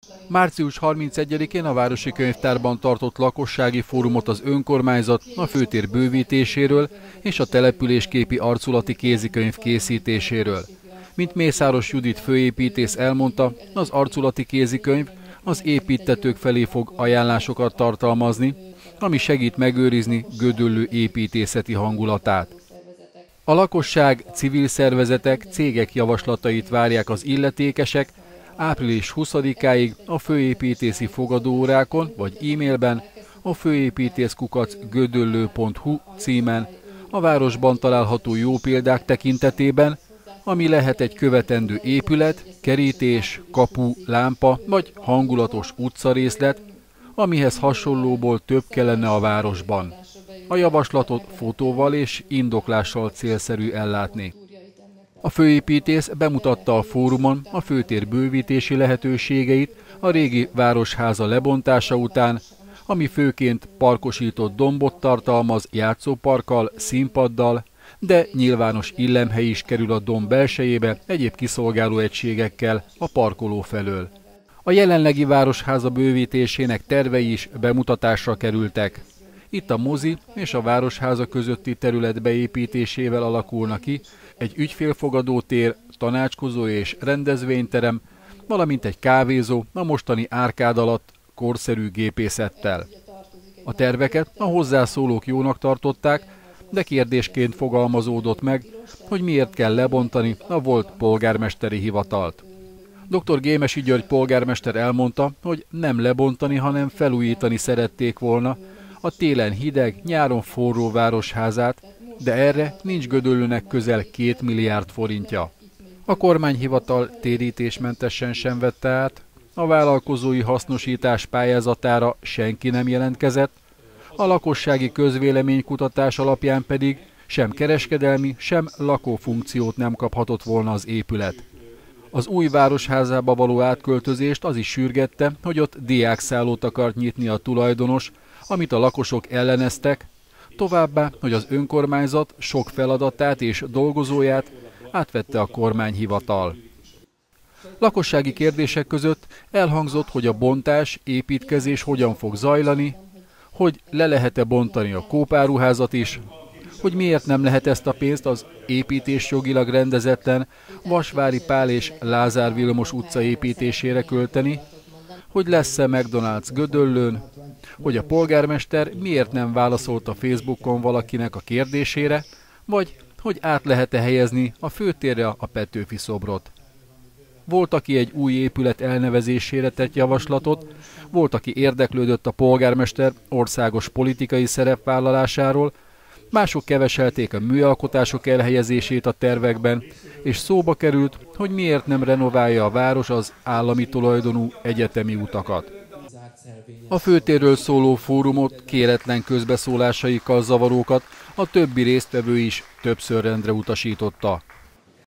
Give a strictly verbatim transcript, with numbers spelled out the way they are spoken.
március harmincegyedikén a Városi Könyvtárban tartott lakossági fórumot az önkormányzat a főtér bővítéséről és a településképi arculati kézikönyv készítéséről. Mint Mészáros Judit főépítész elmondta, az arculati kézikönyv az építtetők felé fog ajánlásokat tartalmazni, ami segít megőrizni Gödöllő építészeti hangulatát. A lakosság, civil szervezetek, cégek javaslatait várják az illetékesek április huszadikáig a főépítészi fogadóórákon vagy e-mailben a főépítész kukac gödöllő pont hu címen a városban található jó példák tekintetében, ami lehet egy követendő épület, kerítés, kapu, lámpa vagy hangulatos utcarészlet, amihez hasonlóból több kellene a városban. A javaslatot fotóval és indoklással célszerű ellátni. A főépítész bemutatta a fórumon a főtér bővítési lehetőségeit a régi városháza lebontása után, ami főként parkosított dombot tartalmaz játszóparkkal, színpaddal, de nyilvános illemhely is kerül a domb belsejébe egyéb kiszolgáló egységekkel a parkoló felől. A jelenlegi városháza bővítésének tervei is bemutatásra kerültek. Itt a mozi és a városháza közötti terület beépítésével alakulna ki egy ügyfélfogadó tér, tanácskozó és rendezvényterem, valamint egy kávézó a mostani árkád alatt korszerű gépészettel. A terveket a hozzászólók jónak tartották, de kérdésként fogalmazódott meg, hogy miért kell lebontani a volt polgármesteri hivatalt. doktor Gémesi György polgármester elmondta, hogy nem lebontani, hanem felújítani szerették volna a télen hideg, nyáron forró városházát, de erre nincs Gödöllőnek közel két milliárd forintja. A kormányhivatal térítésmentesen sem vette át, a vállalkozói hasznosítás pályázatára senki nem jelentkezett, a lakossági közvéleménykutatás alapján pedig sem kereskedelmi, sem lakófunkciót nem kaphatott volna az épület. Az új városházába való átköltözést az is sürgette, hogy ott diákszállót akart nyitni a tulajdonos, amit a lakosok elleneztek, továbbá, hogy az önkormányzat sok feladatát és dolgozóját átvette a kormányhivatal. Lakossági kérdések között elhangzott, hogy a bontás, építkezés hogyan fog zajlani, hogy le lehet-e bontani a kópáruházat is, hogy miért nem lehet ezt a pénzt az építés jogilag rendezetlen Vasvári Pál és Lázár Vilmos utca építésére költeni, hogy lesz-e McDonald's Gödöllőn, hogy a polgármester miért nem válaszolt a Facebookon valakinek a kérdésére, vagy hogy át lehet-e helyezni a főtérre a Petőfi szobrot. Volt, aki egy új épület elnevezésére tett javaslatot, volt, aki érdeklődött a polgármester országos politikai szerepvállalásáról, mások keveselték a műalkotások elhelyezését a tervekben, és szóba került, hogy miért nem renoválja a város az állami tulajdonú egyetemi utakat. A főtérről szóló fórumot kéretlen közbeszólásaikkal zavarókat a többi résztvevő is többször rendre utasította.